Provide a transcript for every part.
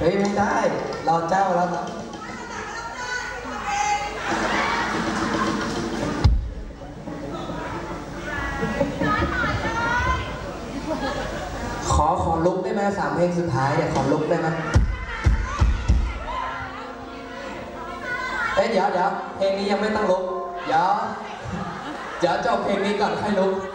ฮ้ยไม่ได้เราเจ้าแล้วนะขอลุกได้ไหม3 เพลงสุดท้ายเนี่ยขอลุกได้ไหมเดี๋ยวเพลงนี้ยังไม่ต้องลุกเดี๋ยวจบเพลงนี้ก่อนค่อยลุก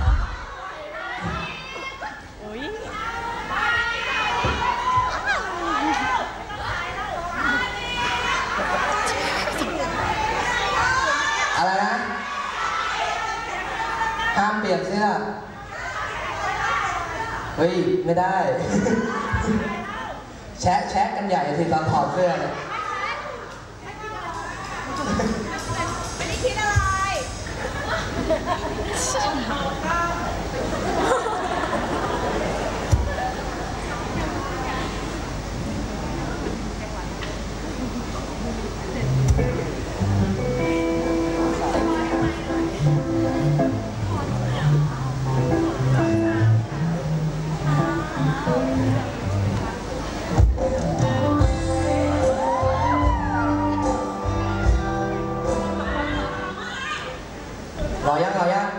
อะไรนะห้ามเปลี่ยนเสื้อเฮ้ยไม่ได้แชะกันใหญ่สิตอนถอดเสื้อเนี่ยไม่ได้คิดอะไรรอยัง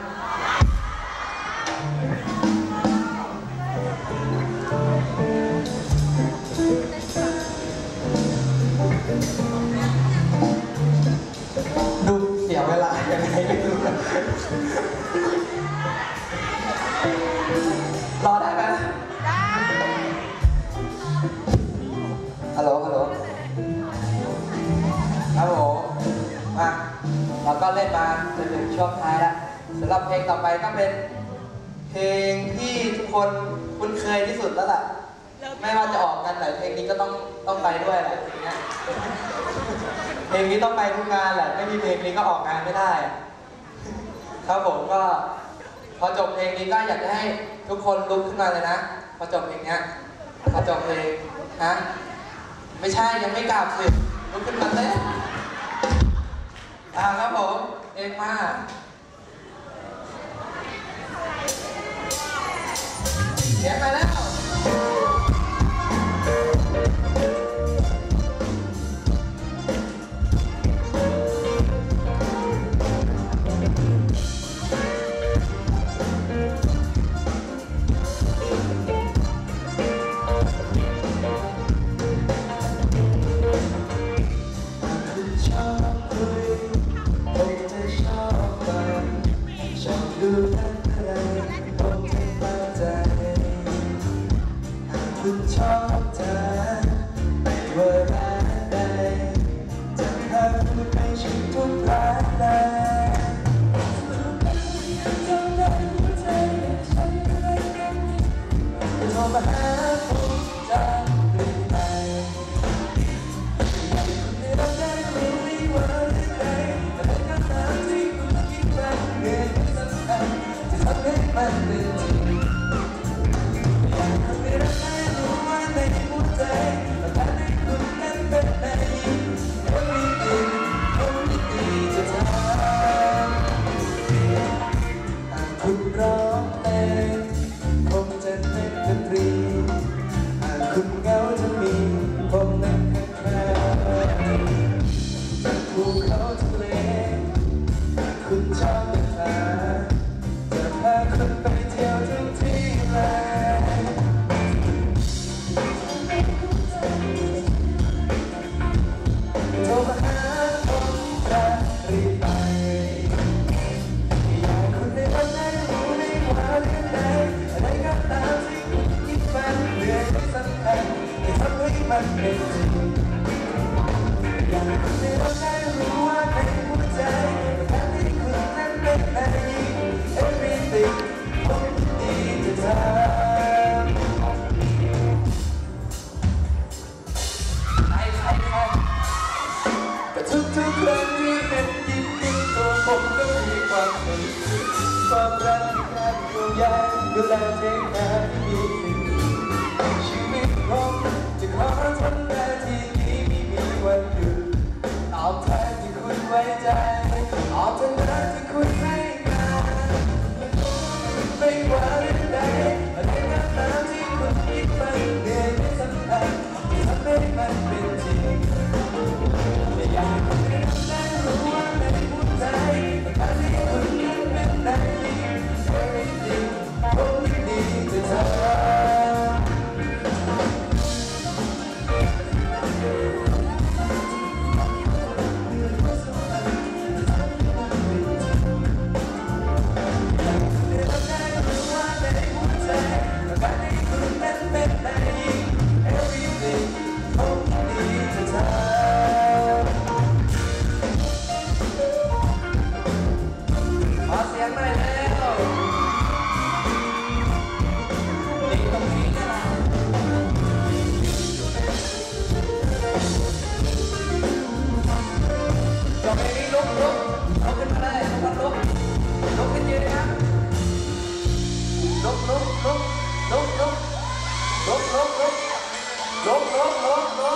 ดูเสียเวลายังไงไม่รู้รอได้ไหมได้ฮัลโหลครับผมมาเราก็เล่นมาจนถึงช่วงท้ายแล้วสำหรับเพลงต่อไปก็เป็นเพลงที่ทุกคนคุ้นเคยที่สุดแล้วล่ะไม่ว่าจะออกกันไหนเพลงนี้ก็ต้องไปด้วยแหละเพลงนี้เพลงนี้ต้องไปทุกงานแหละไม่มีเพลงนี้ก็ออกงานไม่ได้ครับผมก็พอจบเพลงนี้ก็อยากจะให้ทุกคนลุกขึ้นมาเลยนะพอจบเพลงนี้พอจบเพลงฮะไม่ใช่ยังไม่กลับสิลุกขึ้นมาเต้นครับผมเองมาเสียงมาแล้วดูนั้นอะไรคงไม่เข้าใจหากคุณชอบเธอไม่ว่าร้านใดจะพาคุณไปชิมทุกร้านเลยเท่านั้นหัวใจฉันเลยจะโทรมาหาผมจะเปลี่ยนไปอยากให้คุณได้รับได้รู้ว่าเรื่องใดแต่เป็นคำถามที่คุณคิดว่าเหนื่อยทำให้มันเป็นจริงอยากทำให้เราได้รู้ว่าในหัวใจและการให้คุณนั้นเป็นในeverything จะทำหากคุณร้องเพลงคงจะเป็นดนตรีหากคุณเหงาจะมีผมนั่งข้างๆภูเขาทะเลคุณชอบเป็นฟ้าพาคุณไปเที่ยวทุกที่เลยโทรมาหาผมจะรีบไปอยากคุณได้รับได้รู้ได้ว่าเรื่องใดอะไรก็ตามที่คุณคิดมันเรื่องที่สำคัญที่ทำให้มันเป็นจริงอยากคุณได้รับได้รู้ว่าในหัวใจการที่คุณนั้นเป็นในeverything ผมดีจะทำแต่ทุกครั้งที่เห็นยิ้มตัวผมก็มีความสุขความรักที่แค่ดวงใหญ่ดูแลเทคนาที่มีชีวิตผมจะขอทำหน้าที่นี้ไม่มีวันหยุดตอบแทนที่คุณไว้ใจตอบแทนที่คุณให้มาไม่ว่าเรื่องใดอะไรก็ตามที่คุณคิดมันเหนื่อยไม่สำคัญทำให้สียงหน่อยเร็วดีตรงนี้นี่แหละจบเพลงนี้ลุกขึ้นมาเลยทุกคนลุกขึ้นยืนนะลุก